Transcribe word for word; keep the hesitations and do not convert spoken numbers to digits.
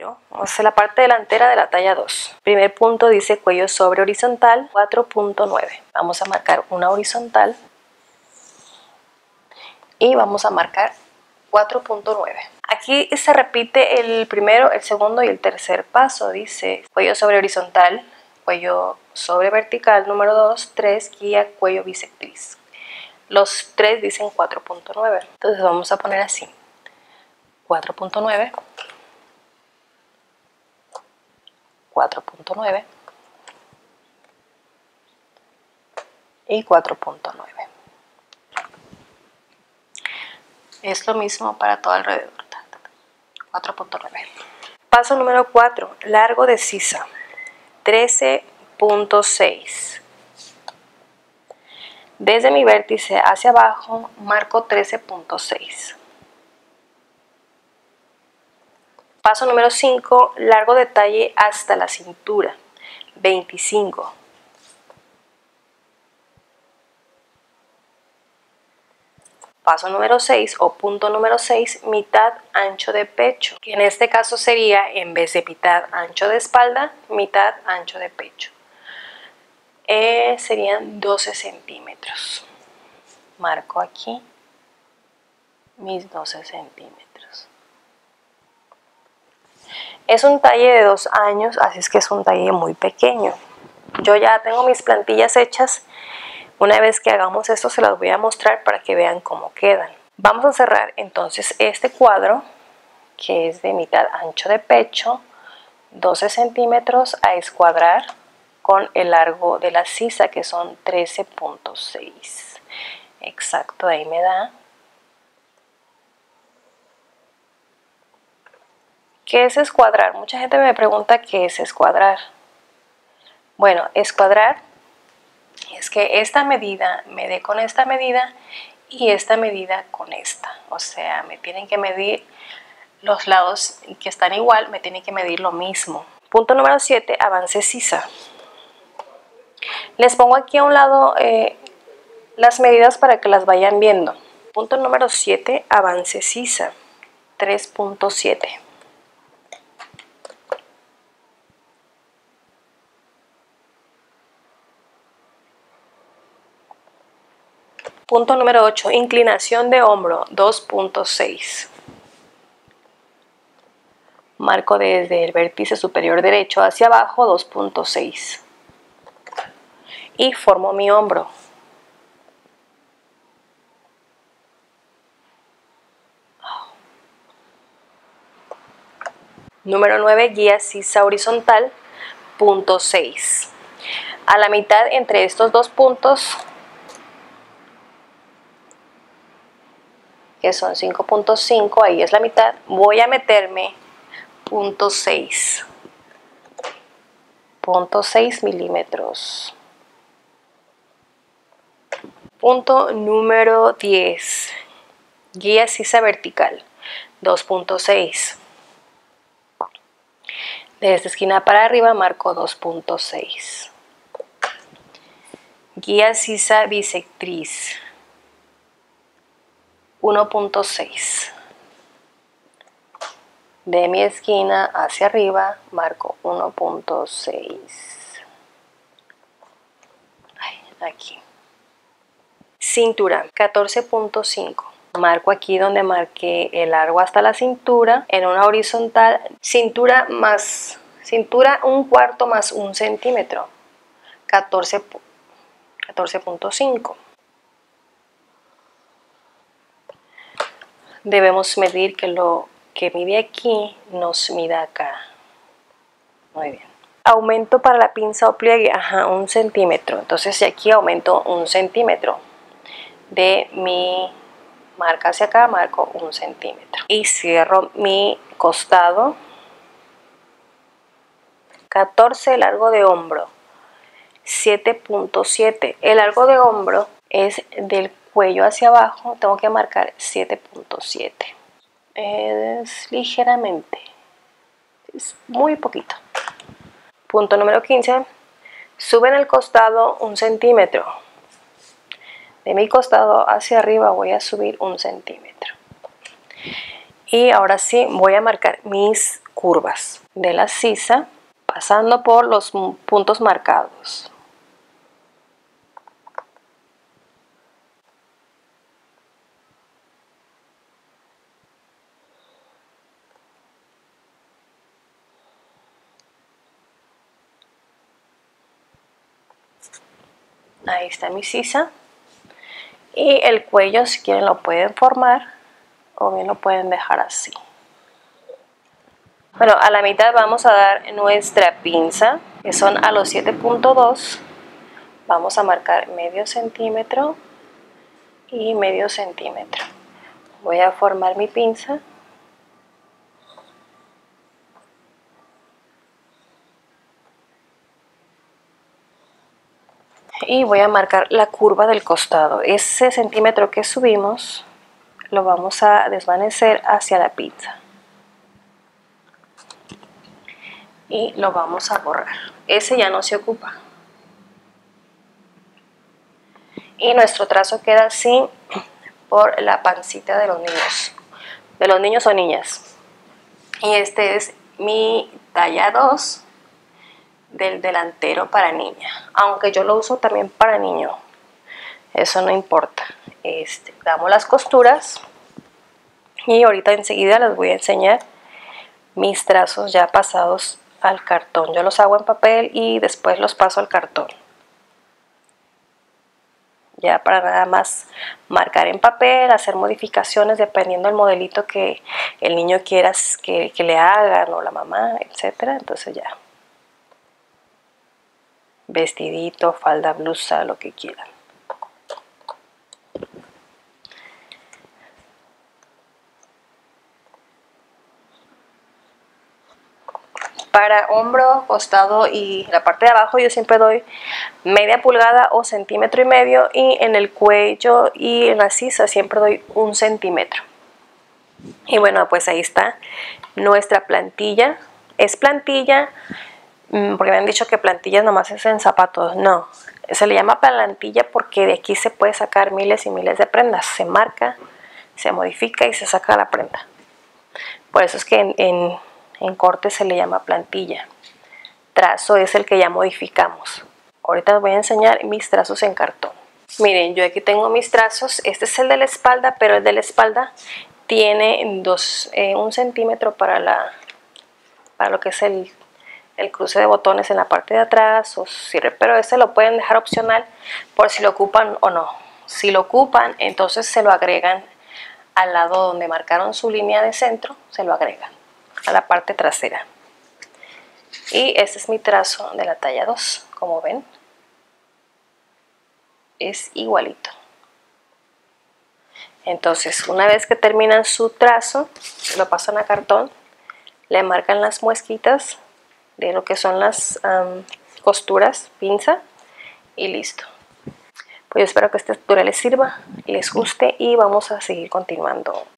cuello, o sea, la parte delantera de la talla dos. Primer punto dice cuello sobre horizontal, cuatro punto nueve. Vamos a marcar una horizontal y vamos a marcar cuatro punto nueve. Aquí se repite el primero, el segundo y el tercer paso. Dice cuello sobre horizontal, cuello sobre vertical, número dos, tres, guía, cuello bisectriz. Los tres dicen cuatro punto nueve. Entonces vamos a poner así: cuatro punto nueve, cuatro punto nueve y cuatro punto nueve. Es lo mismo para todo alrededor. cuatro punto nueve. Paso número cuatro, largo de sisa, trece punto seis. Desde mi vértice hacia abajo marco trece punto seis. Paso número cinco, largo de talle hasta la cintura, veinticinco. Paso número seis o punto número seis, mitad ancho de pecho, que en este caso sería, en vez de mitad ancho de espalda, mitad ancho de pecho. Eh, serían doce centímetros. Marco aquí mis doce centímetros. Es un talle de dos años, así es que es un talle muy pequeño. Yo ya tengo mis plantillas hechas. Una vez que hagamos esto se las voy a mostrar para que vean cómo quedan. Vamos a cerrar entonces este cuadro, que es de mitad ancho de pecho, doce centímetros, a escuadrar con el largo de la sisa, que son trece punto seis. Exacto, ahí me da. ¿Qué es escuadrar? Mucha gente me pregunta qué es escuadrar. Bueno, escuadrar es que esta medida me dé con esta medida y esta medida con esta. O sea, me tienen que medir los lados que están igual, me tienen que medir lo mismo. Punto número siete, avance sisa. Les pongo aquí a un lado eh, las medidas para que las vayan viendo. Punto número siete, avance sisa, tres punto siete. Punto número ocho, inclinación de hombro, dos punto seis. Marco desde el vértice superior derecho hacia abajo, dos punto seis. Y formo mi hombro. Número nueve, guía sisa horizontal, punto seis. A la mitad entre estos dos puntos, que son cinco punto cinco, ahí es la mitad, voy a meterme punto seis. punto seis milímetros. Punto número diez, guía sisa vertical, dos punto seis. Desde esquina para arriba marco dos punto seis. Guía sisa bisectriz, uno punto seis. De mi esquina hacia arriba marco uno punto seis. Aquí. Cintura, catorce punto cinco. Marco aquí donde marqué el largo hasta la cintura en una horizontal. Cintura más cintura un cuarto más un centímetro, catorce punto cinco. Debemos medir que lo que mide aquí nos mida acá. Muy bien. Aumento para la pinza o pliegue, ajá, un centímetro. Entonces aquí aumento un centímetro. De mi marca hacia acá marco un centímetro. Y cierro mi costado. catorce, largo de hombro, siete punto siete. El largo de hombro es del cuello hacia abajo, tengo que marcar siete punto siete. Es ligeramente, es muy poquito. Punto número quince, sube en el costado un centímetro. De mi costado hacia arriba voy a subir un centímetro. Y ahora sí voy a marcar mis curvas de la sisa, pasando por los puntos marcados. Ahí está mi sisa. Y el cuello, si quieren, lo pueden formar o bien lo pueden dejar así. Bueno, a la mitad vamos a dar nuestra pinza, que son a los siete punto dos. Vamos a marcar medio centímetro y medio centímetro. Voy a formar mi pinza. Y voy a marcar la curva del costado. Ese centímetro que subimos lo vamos a desvanecer hacia la pinza. Y lo vamos a borrar. Ese ya no se ocupa. Y nuestro trazo queda así por la pancita de los niños. De los niños o niñas. Y este es mi talla dos. Del delantero para niña, aunque yo lo uso también para niño, eso no importa. Este, damos las costuras y ahorita enseguida les voy a enseñar mis trazos ya pasados al cartón. Yo los hago en papel y después los paso al cartón, ya para nada más marcar en papel, hacer modificaciones dependiendo del modelito que el niño quiera que, que le hagan, o la mamá, etcétera. Entonces ya, vestidito, falda, blusa, lo que quieran. Para hombro, costado y la parte de abajo yo siempre doy media pulgada o centímetro y medio, y en el cuello y en la sisa siempre doy un centímetro. Y bueno, pues ahí está nuestra plantilla. Es plantilla porque me han dicho que plantilla nomás es en zapatos. No, se le llama plantilla porque de aquí se puede sacar miles y miles de prendas. Se marca, se modifica y se saca la prenda. Por eso es que en, en, en corte se le llama plantilla. Trazo es el que ya modificamos. Ahorita les voy a enseñar mis trazos en cartón. Miren, yo aquí tengo mis trazos. Este es el de la espalda, pero el de la espalda tiene dos, eh, un centímetro para, la, para lo que es el... el cruce de botones en la parte de atrás, o cierre, pero ese lo pueden dejar opcional por si lo ocupan o no. Si lo ocupan, entonces se lo agregan al lado donde marcaron su línea de centro, se lo agregan a la parte trasera. Y este es mi trazo de la talla dos, como ven, es igualito. Entonces, una vez que terminan su trazo, lo pasan a cartón, le marcan las muesquitas de lo que son las um, costuras, pinza, y listo. Pues yo espero que este tutorial les sirva, les guste, y vamos a seguir continuando